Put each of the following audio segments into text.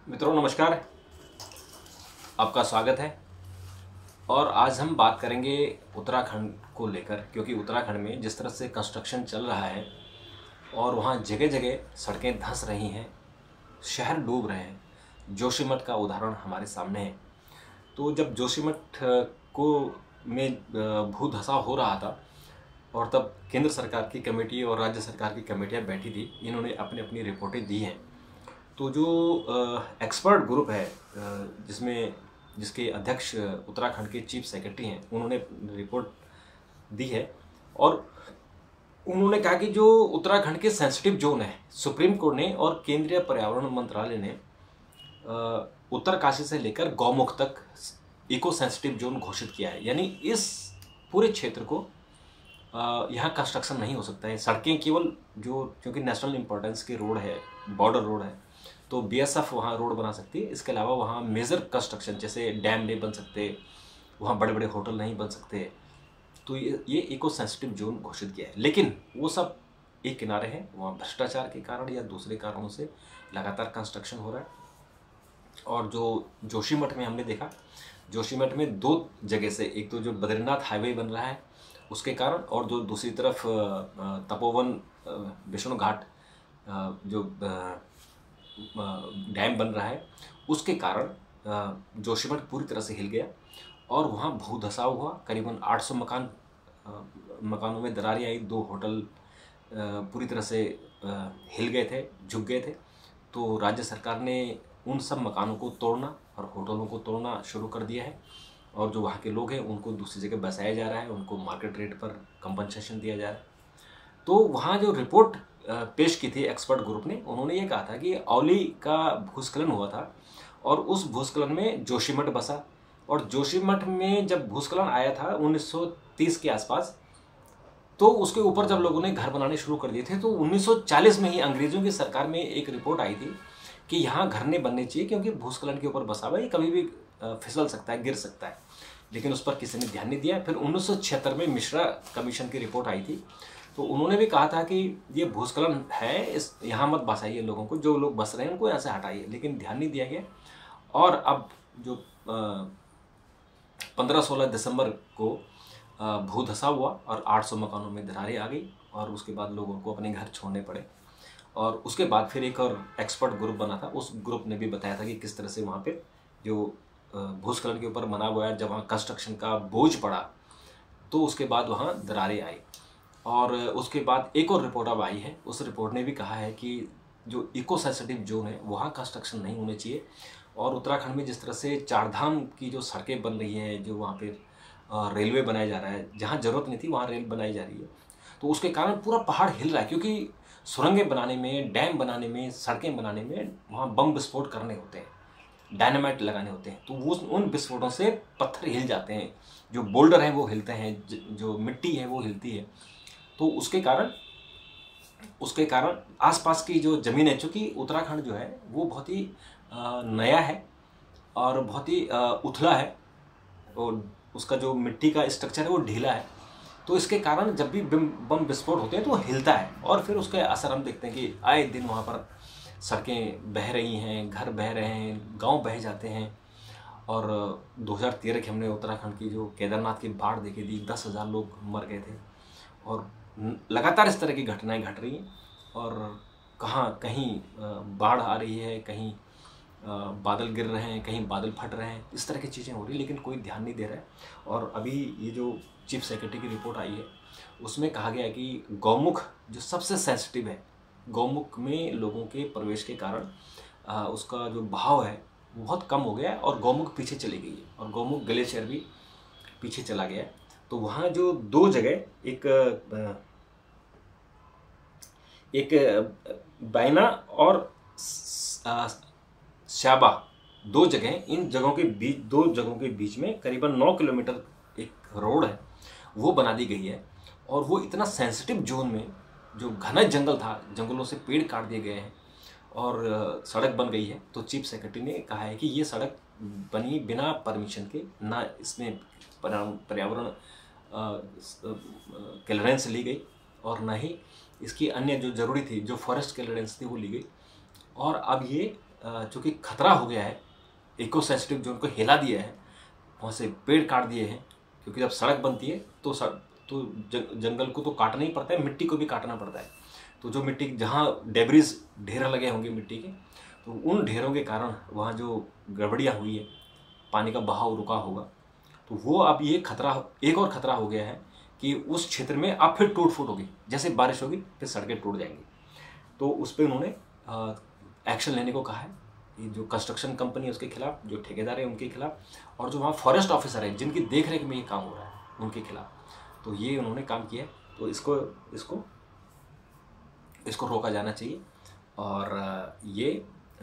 मित्रों नमस्कार, आपका स्वागत है। और आज हम बात करेंगे उत्तराखंड को लेकर, क्योंकि उत्तराखंड में जिस तरह से कंस्ट्रक्शन चल रहा है और वहाँ जगह जगह सड़कें धंस रही हैं, शहर डूब रहे हैं। जोशीमठ का उदाहरण हमारे सामने है। तो जब जोशीमठ को में भूधंसाव हो रहा था और तब केंद्र सरकार की कमेटी और राज्य सरकार की कमेटियाँ बैठी थी, इन्होंने अपनी अपनी रिपोर्टें दी हैं। तो जो एक्सपर्ट ग्रुप है जिसके अध्यक्ष उत्तराखंड के चीफ सेक्रेटरी हैं, उन्होंने रिपोर्ट दी है और उन्होंने कहा कि जो उत्तराखंड के सेंसिटिव जोन है, सुप्रीम कोर्ट ने और केंद्रीय पर्यावरण मंत्रालय ने उत्तरकाशी से लेकर गौमुख तक इको सेंसिटिव जोन घोषित किया है। यानी इस पूरे क्षेत्र को यहाँ कंस्ट्रक्शन नहीं हो सकता है। सड़कें केवल जो, क्योंकि नेशनल इंपॉर्टेंस की रोड है, बॉर्डर रोड है, तो बीएसएफ वहाँ रोड बना सकती है। इसके अलावा वहाँ मेजर कंस्ट्रक्शन जैसे डैम नहीं बन सकते, वहाँ बड़े बड़े होटल नहीं बन सकते। तो ये इको सेंसिटिव जोन घोषित किया है। लेकिन वो सब एक किनारे हैं, वहाँ भ्रष्टाचार के कारण या दूसरे कारणों से लगातार कंस्ट्रक्शन हो रहा है। और जो जोशीमठ में हमने देखा, जोशीमठ में दो जगह से, एक तो जो बद्रीनाथ हाईवे बन रहा है उसके कारण, और जो दूसरी तरफ तपोवन विष्णु घाट जो डैम बन रहा है उसके कारण जोशीमठ पूरी तरह से हिल गया और वहाँ भूधंसाव हुआ। करीबन 800 मकानों में दरारें आई, 2 होटल पूरी तरह से हिल गए थे, झुक गए थे। तो राज्य सरकार ने उन सब मकानों को तोड़ना और होटलों को तोड़ना शुरू कर दिया है और जो वहाँ के लोग हैं उनको दूसरी जगह बसाया जा रहा है, उनको मार्केट रेट पर कंपनसेशन दिया जा रहा है। तो वहाँ जो रिपोर्ट पेश की थी एक्सपर्ट ग्रुप ने, उन्होंने ये कहा था कि औली का भूस्खलन हुआ था और उस भूस्खलन में जोशीमठ बसा। और जोशीमठ में जब भूस्खलन आया था 1930 के आसपास, तो उसके ऊपर जब लोगों ने घर बनाने शुरू कर दिए थे, तो 1940 में ही अंग्रेजों की सरकार में एक रिपोर्ट आई थी कि यहाँ घर नहीं बनने चाहिए क्योंकि भूस्खलन के ऊपर बसा हुआ है, ये कभी भी फिसल सकता है, गिर सकता है। लेकिन उस पर किसी ने ध्यान नहीं दिया। फिर 1976 में मिश्रा कमीशन की रिपोर्ट आई थी, तो उन्होंने भी कहा था कि ये भूस्खलन है, इस यहाँ मत बसाइए लोगों को, जो लोग बस रहे हैं उनको यहाँ से हटाइए, लेकिन ध्यान नहीं दिया गया। और अब जो 15-16 दिसंबर को भूधंसाव हुआ और 800 मकानों में दरारें आ गई और उसके बाद लोगों को अपने घर छोड़ने पड़े। और उसके बाद फिर एक और एक्सपर्ट ग्रुप बना था, उस ग्रुप ने भी बताया था कि किस तरह से वहाँ पे जो भूस्खलन के ऊपर बना हुआ है, जब वहाँ कंस्ट्रक्शन का बोझ पड़ा तो उसके बाद वहाँ दरारें आई। और उसके बाद एक और रिपोर्ट अब आई है, उस रिपोर्ट ने भी कहा है कि जो इको सेंसिटिव जोन है वहाँ कंस्ट्रक्शन नहीं होने चाहिए। और उत्तराखंड में जिस तरह से चारधाम की जो सड़कें बन रही हैं, जो वहाँ पे रेलवे बनाया जा रहा है, जहाँ ज़रूरत नहीं थी वहाँ रेल बनाई जा रही है, तो उसके कारण पूरा पहाड़ हिल रहा है। क्योंकि सुरंगें बनाने में, डैम बनाने में, सड़कें बनाने में वहाँ बम विस्फोट करने होते हैं, डायनामाइट लगाने होते हैं, तो वो उन विस्फोटों से पत्थर हिल जाते हैं, जो बोल्डर हैं वो हिलते हैं, जो मिट्टी है वो हिलती है। तो उसके कारण आसपास की जो ज़मीन है, चूँकि उत्तराखंड जो है वो बहुत ही नया है और बहुत ही उथला है और उसका जो मिट्टी का स्ट्रक्चर है वो ढीला है, तो इसके कारण जब भी बम विस्फोट होते हैं तो वो हिलता है और फिर उसके असर हम देखते हैं कि आए दिन वहाँ पर सड़कें बह रही हैं, घर बह रहे हैं, गांव बह जाते हैं। और 2013 की हमने उत्तराखंड की जो केदारनाथ की बाढ़ देखी थी, 10,000 लोग मर गए थे। और लगातार इस तरह की घटनाएं घट रही हैं और कहीं बाढ़ आ रही है, कहीं बादल गिर रहे हैं, कहीं बादल फट रहे हैं, इस तरह की चीज़ें हो रही, लेकिन कोई ध्यान नहीं दे रहा है। और अभी ये जो चीफ सेक्रेटरी की रिपोर्ट आई है उसमें कहा गया है कि गौमुख जो सबसे सेंसिटिव है, गौमुख में लोगों के प्रवेश के कारण उसका जो बहाव है वो बहुत कम हो गया है और गौमुख पीछे चली गई है और गौमुख ग्लेशियर भी पीछे चला गया है। तो वहाँ जो 2 जगह, एक बैना और श्याबा, 2 जगह, इन जगहों के बीच, 2 जगहों के बीच में करीबन 9 किलोमीटर एक रोड है वो बना दी गई है। और वो इतना सेंसिटिव जोन में जो घना जंगल था, जंगलों से पेड़ काट दिए गए हैं और सड़क बन गई है। तो चीफ सेक्रेटरी ने कहा है कि ये सड़क बनी बिना परमिशन के, ना इसमें पर्यावरण क्लियरेंस ली गई और ना ही इसकी अन्य जो ज़रूरी थी, जो फॉरेस्ट क्लियरेंस थी वो ली गई। और अब ये चूँकि खतरा हो गया है, इको सेंसिटिव जोन को हिला दिया है, वहाँ से पेड़ काट दिए हैं, क्योंकि जब सड़क बनती है तो जंगल को तो काटना ही पड़ता है, मिट्टी को भी काटना पड़ता है। तो जो मिट्टी जहाँ डेब्रिज ढेर लगे होंगे मिट्टी के, तो उन ढेरों के कारण वहाँ जो गड़बड़ियाँ हुई है, पानी का बहाव रुका होगा, तो वो अब ये खतरा, एक और खतरा हो गया है कि उस क्षेत्र में अब फिर टूट फूट होगी, जैसे बारिश होगी फिर सड़कें टूट जाएंगी। तो उस पर उन्होंने एक्शन लेने को कहा है, जो कंस्ट्रक्शन कंपनी है उसके खिलाफ, जो ठेकेदार है उनके खिलाफ, और जो वहाँ फॉरेस्ट ऑफिसर है जिनकी देख रेख में ये काम हो रहा है उनके खिलाफ। तो ये उन्होंने काम किया है, तो इसको इसको इसको रोका जाना चाहिए और ये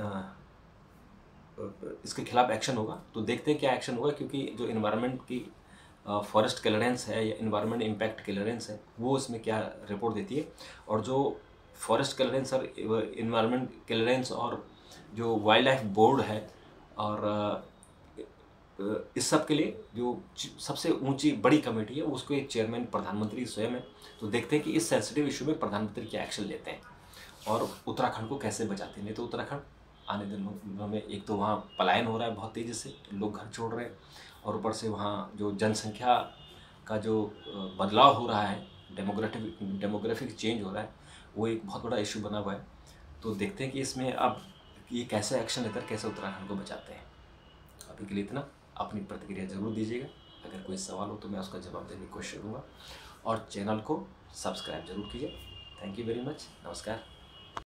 इसके खिलाफ एक्शन होगा। तो देखते हैं क्या एक्शन होगा, क्योंकि जो इन्वायरमेंट की फॉरेस्ट क्लियरेंस है या इन्वायरमेंट इम्पैक्ट क्लियरेंस है वो इसमें क्या रिपोर्ट देती है, और जो फॉरेस्ट क्लियरेंस और इन्वायरमेंट क्लियरेंस और जो वाइल्ड लाइफ बोर्ड है, और इस सब के लिए जो सबसे ऊंची बड़ी कमेटी है उसको एक चेयरमैन प्रधानमंत्री स्वयं है। तो देखते हैं कि इस सेंसिटिव इशू में प्रधानमंत्री क्या एक्शन लेते हैं और उत्तराखंड को कैसे बचाते हैं। नहीं तो उत्तराखंड आने दिनों में एक तो वहाँ पलायन हो रहा है बहुत तेज़ी से, लोग घर छोड़ रहे हैं, और ऊपर से वहाँ जो जनसंख्या का जो बदलाव हो रहा है, डेमोग्राफिक चेंज हो रहा है, वो एक बहुत बड़ा इशू बना हुआ है। तो देखते हैं कि इसमें अब ये कैसे एक्शन लेकर कैसे उत्तराखंड को बचाते हैं। अभी के लिए इतना, अपनी प्रतिक्रिया ज़रूर दीजिएगा, अगर कोई सवाल हो तो मैं उसका जवाब देने की कोशिश करूँगा, और चैनल को सब्सक्राइब जरूर कीजिए। थैंक यू वेरी मच, नमस्कार।